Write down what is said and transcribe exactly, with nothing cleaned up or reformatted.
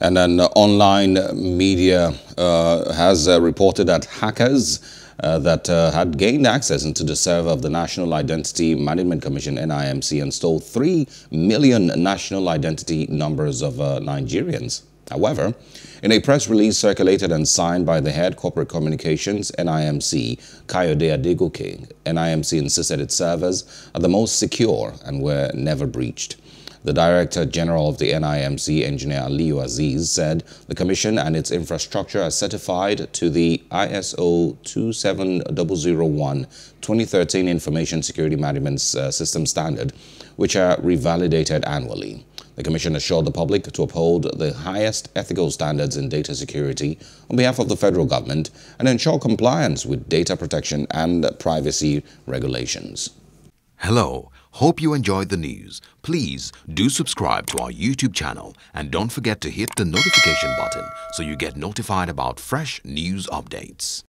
And an online media uh, has uh, reported that hackers uh, that uh, had gained access into the server of the National Identity Management Commission, N I M C, and stole three million national identity numbers of uh, Nigerians. However, in a press release circulated and signed by the head corporate communications, N I M C, Kayode Adegoke, N I M C insisted its servers are the most secure and were never breached. The Director General of the N I M C, Engineer Aliyu Aziz, said the Commission and its infrastructure are certified to the I S O two seven zero zero one twenty thirteen Information Security Management uh, System Standard, which are revalidated annually. The Commission assured the public to uphold the highest ethical standards in data security on behalf of the federal government and ensure compliance with data protection and privacy regulations. Hello, hope you enjoyed the news. Please do subscribe to our YouTube channel and don't forget to hit the notification button so you get notified about fresh news updates.